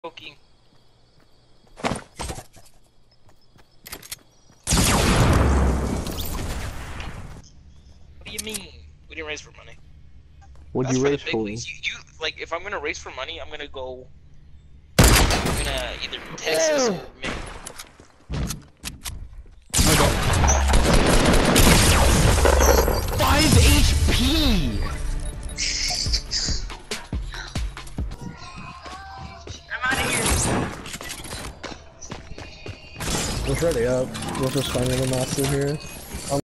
Poking. What do you mean? We didn't race for money. What'd That's you for the race big for? leagues. You like if I'm gonna race for money, I'm gonna go. I'm gonna either Texas or maybe. 5 HP! I'm out of here. Let's ready up. We'll just find the master here.